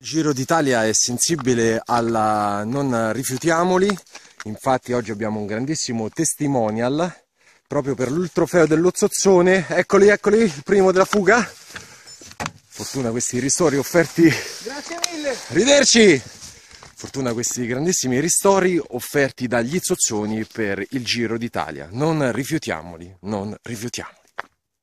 Giro d'Italia è sensibile alla non rifiutiamoli, infatti oggi abbiamo un grandissimo testimonial proprio per il trofeo dello Zozzone. Eccoli, eccoli, il primo della fuga. Fortuna questi ristori offerti. Grazie mille. Arrivederci! Fortuna questi grandissimi ristori offerti dagli Zozzoni per il Giro d'Italia. Non rifiutiamoli, non rifiutiamo.